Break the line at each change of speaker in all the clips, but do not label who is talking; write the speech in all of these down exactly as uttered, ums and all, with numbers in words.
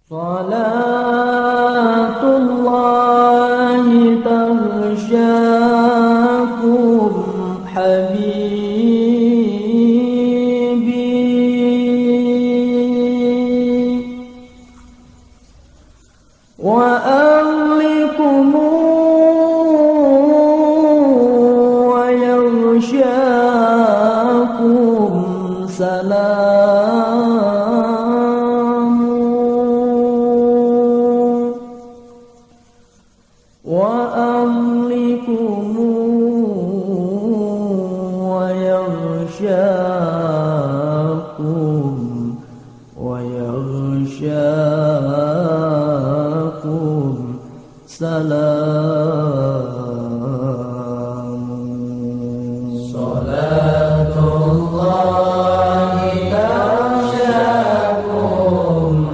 Salatullahi taghsyakum habibi wa ahlikum wa yaghsyakum salam wa ahlikum wa yaghsyakum wa yaghsyakum salam. Salatullahi taghsyakum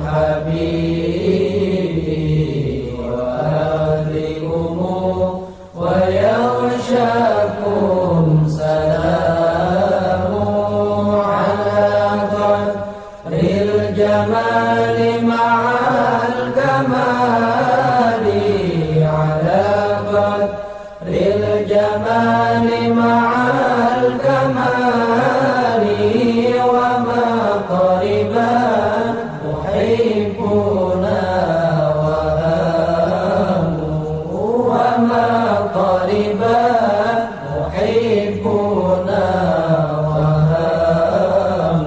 habibi wa ويغشاكم سلام على قدر الجمال مع الكمال على قدر الجمال مع الكمال وما قربا محبنا قريبا محبنا وهام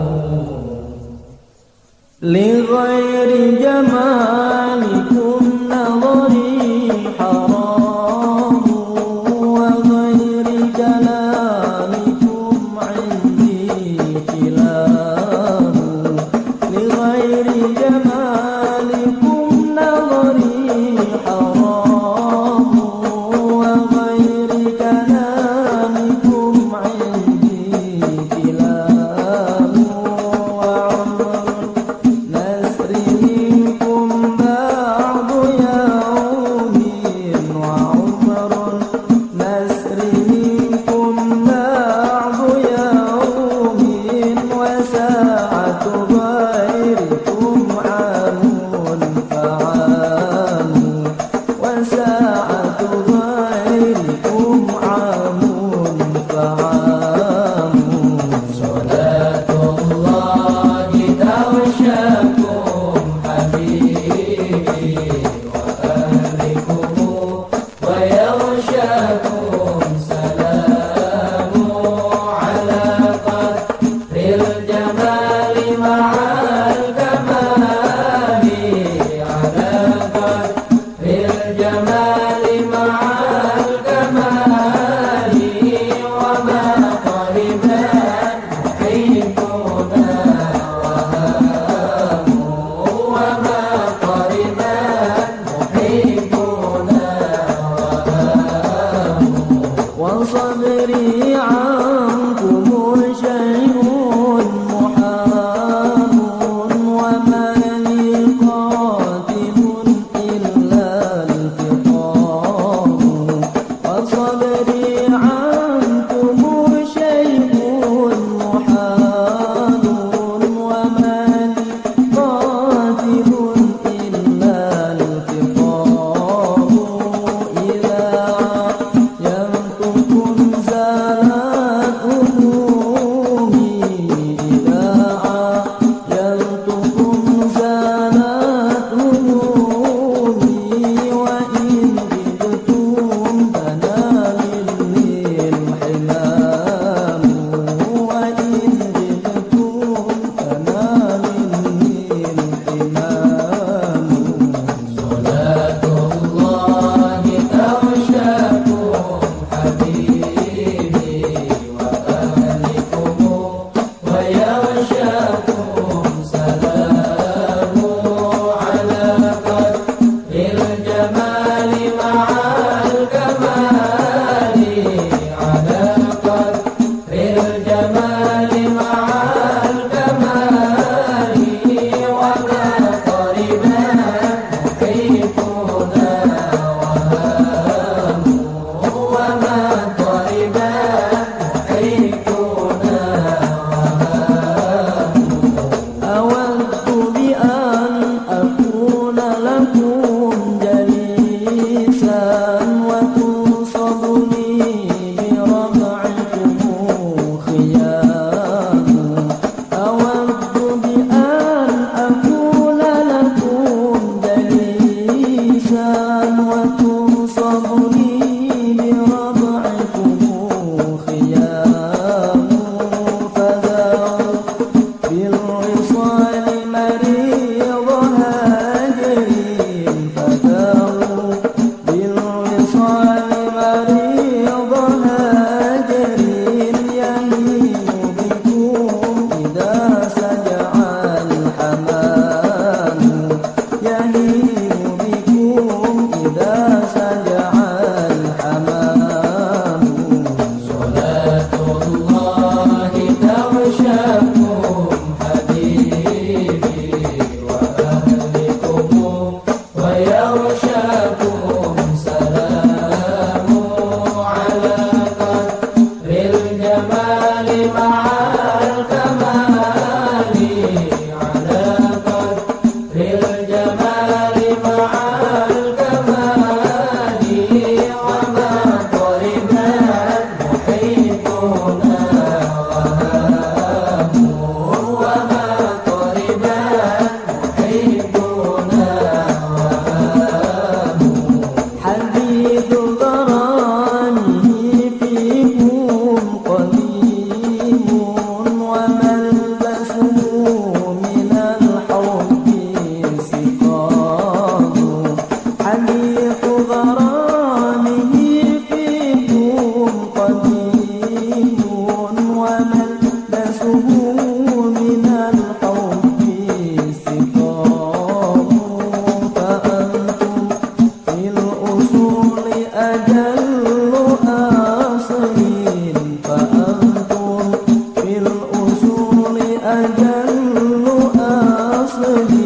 لغير جمالكم نظري حرام وغير كلامكم عندي كلام لغير جمالكم نظري حرام كلام وعمر نسر منكم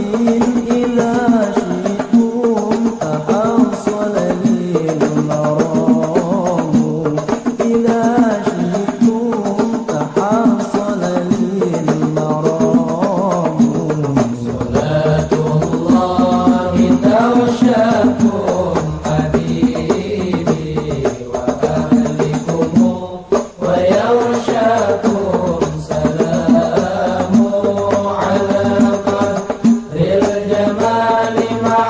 إذا شئتم تحصل للمرام إذا شئتم تحصل للمرام صلاة الله تغشاكم حبيبي وأهلكم ويغشاكم سلام على قدر الجمال مع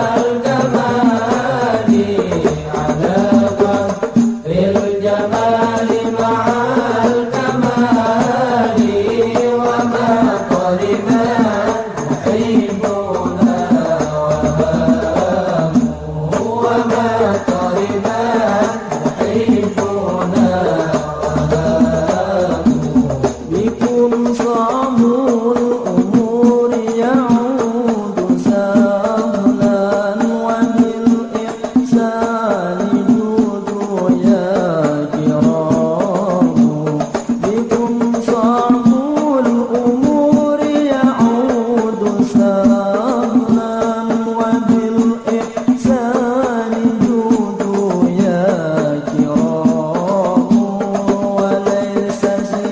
الكمال على قدر الجمال مع الكمال وما طلبا يحبنا وهاموا وما طلبا يحبنا بكم صعب الأمور يعود سهلا وبالإحسان جودوا يا كرام بكم صعب الأمور يعود سهلا وبالإحسان جودوا يا كرام وليس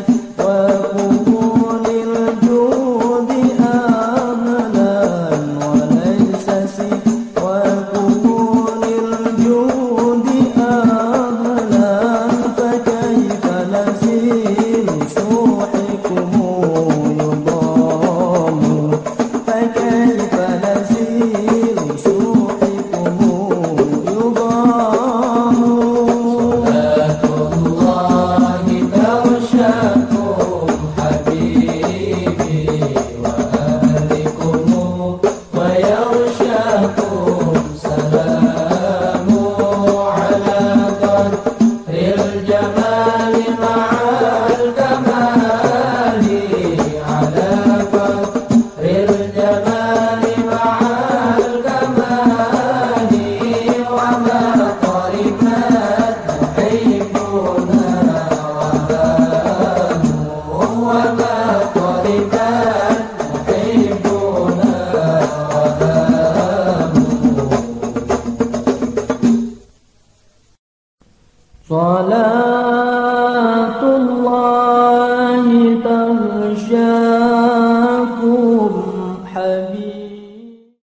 سواكم للجود أهلا وليس سواكم للجود أهلا فكيف نسيل سوحكم يضام فكيف نسيل سوحكم يضام صلاة الله تغشاكم حبيبي وأهلكم ويغشاكم سلام على قدر الجمال مع الكمال على قدر الجمال مع الكمال وما طربت يحبنا وهاموا وما طربت يحبنا وهاموا صلاة